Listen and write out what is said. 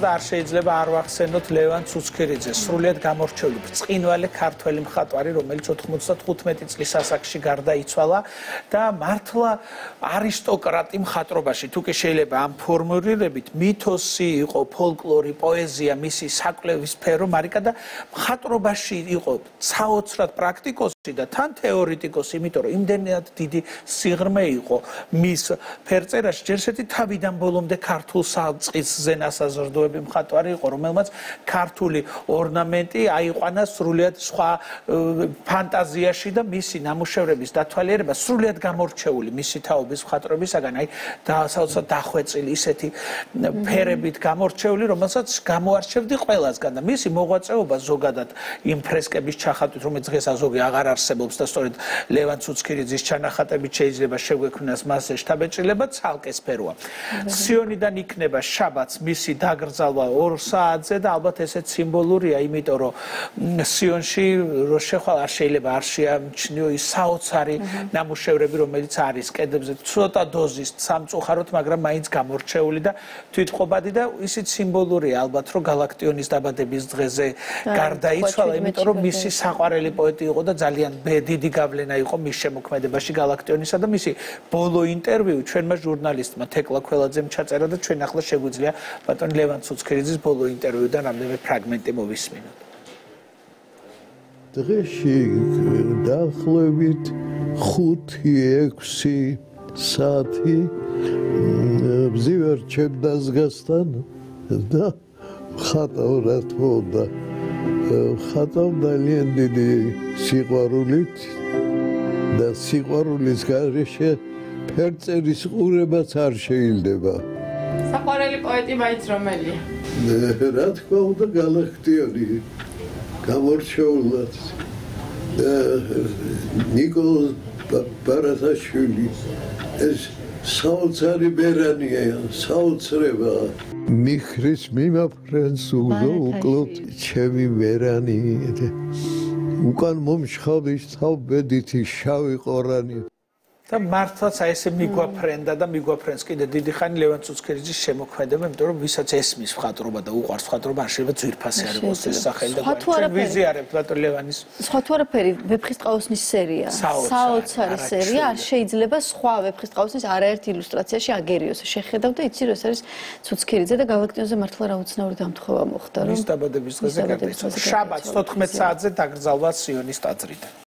და არ შეიძლება არ ვახსენოთ ლევან ცუცქირიძეს, სრულიად გამორჩეული ბრწყინვალე ქართველი მხატვარი, რომელიც 95 წლის ასაკში გარდაიცვალა და მართლა არისტოკრატი მხატვრობაში, თუ კი შეიძლება ამ ფორმულირებით, მითოსი იყო, ფოლკლორი, პოეზია, მისი საკვლევის სფერო, მარიკა და მხატვრობაში იყო საოცრად პრაქტიკოსი და თან თეორეტიკოსი, იმიტომ რომ იმდენად დიდი სიღრმე იყო მის ფერწერაში, ჯერ შეერთი თავიდან ბოლომდე ქართულ საწყისზე ნასაზრდოები მხატვარი იყო, რომელმაც ქართული ორნამენტი აიყვანა სრულიად სხვა ფანტაზიაში და მისი ნამუშევრების დათვალიერება სრულიად გამორჩეული მისი თაობის მხატვრებისაგან, აი საოცრად დახვეწილი ისეთი ფერებით გამორჩეული, რომელსაც გამოარჩევდი ყველასგან და მისი მოღვაწეობა ზოგადად იმ ფრესკების ჩახატვით, რომელიც დღეს ზოგი აღარ არსებობს და სწორედ ლევან ცუცქირიძის ჩანახატებით შეიძლება შეგვექმნას მასზე შთაბეჭდილება, ცალკე სფეროა. სიონიდან იქნება შაბათს მისი დაკრძალვა 2 საათზე და ალბათ ესეც სიმბოლურია, იმიტომ რომ სიონში შეხვალ არ შეიძლება არ შეამჩნიო ის საოცარი ნამუშევრები, რომელიც არის კედებზე ცოტა დოზის სამწუხაროდ, მაგრამ მაინც გამორჩეული და თვითყოფადი და ისიც სიმბოლურია ალბათ რომ გალაქტიონის დაბადების დღეზე გარდაიცვალა, იმიტომ რომ მისი საყვარელი პოეტი იყო და ძალიან დიდი გავლენა იყო მის შემოქმედებაში გალაქტიონისა და მისი ბოლო ინტერვიუ ჩვენმა ჟურნალისტმა თეკლა ქველაძემ ჩაწერა და ჩვენ ახლა შეგვიძლია ბატონ ლევან ცუცქირიძის ბოლო ინტერვიუდან რამდენიმე ფრაგმენტი მოვისმინოთ. დღეში დაახლოებით 5-6 საათი ვზივარ ჩემ დაზგასთან და ხატავ რა თქმა უნდა. ხატავ ძალიან დიდი სიყვარულით და სიყვარულის გარეშე ფერწერის ყურებაც არ შეიძლება. საყვარელი პოეტი მაინც რომელია? რა თქმა უნდა გალაქტიონი გამორჩეულად ნიკოლოზ ბარათაშვილი ეს საოცარი ბერანია, საოცრება. მიხრის მიმაფრენს უკლოთ ჩემი ვერანი უკან მომშხავდის თავბედითი შავი ყორანი და მართლაც აი ესე მიგვაფრენდა და მიგვაფრენს კიდე დიდი ხანი ლევან ცუცქირიძის შემოქმედება, იმიტომ რომ ვისაც ესმის მხატვრობა და უყვარს მხატვრობა, არ შეიძლება ძვირფასი არ იყოს ეს სახელი და ჩვენ ვიზიარებთ ბატონ ლევანის. სხვა თუ არაფერი ვეფხისტყაოსნის სერია, საოცარი სერია, არ შეიძლება სხვა ვეფხისტყაოსნის არაერთ ილუსტრაციაში აგერიოს. შეხედავ და იცი რომ ეს არის ცუცქირიძე და გალაქტიონზე მართლა რა უცნაური დამთხოვა მოხდა, რომ მის დაბადების დღეზე გარდაიცვალა. შაბათს 14 საათზე დაკრძალვა სიონის ტაძრიდან.